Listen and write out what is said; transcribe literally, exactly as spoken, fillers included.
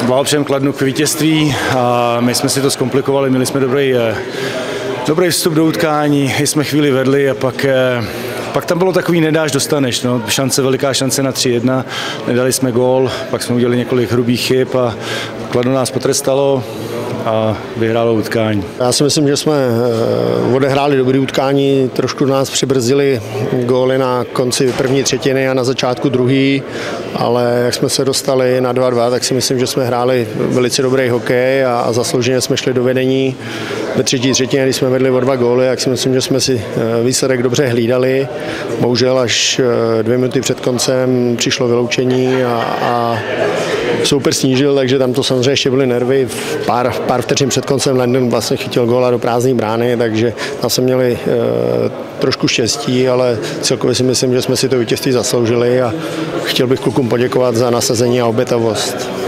blahopřejem Kladnu k vítězství a my jsme si to zkomplikovali, měli jsme dobrý, dobrý vstup do utkání, jsme chvíli vedli a pak, pak tam bylo takový nedáš, dostaneš, no. Šance, veliká šance na tři jedna, nedali jsme gól, pak jsme udělali několik hrubých chyb a Kladno nás potrestalo a vyhrálo utkání. Já si myslím, že jsme odehráli dobré utkání, trošku nás přibrzdili góly na konci první třetiny a na začátku druhý, ale jak jsme se dostali na dva dva, tak si myslím, že jsme hráli velice dobrý hokej a, a zaslouženě jsme šli do vedení. Ve třetí třetině, když jsme vedli o dva góly, tak si myslím, že jsme si výsledek dobře hlídali. Bohužel až dvě minuty před koncem přišlo vyloučení a, a soupeř snížil, takže tam to samozřejmě ještě byly nervy. Pár, pár vteřin před koncem Landon vlastně chytil góla do prázdné brány, takže tam jsme měli e, trošku štěstí, ale celkově si myslím, že jsme si to vítězství zasloužili a chtěl bych klukům poděkovat za nasazení a obětavost.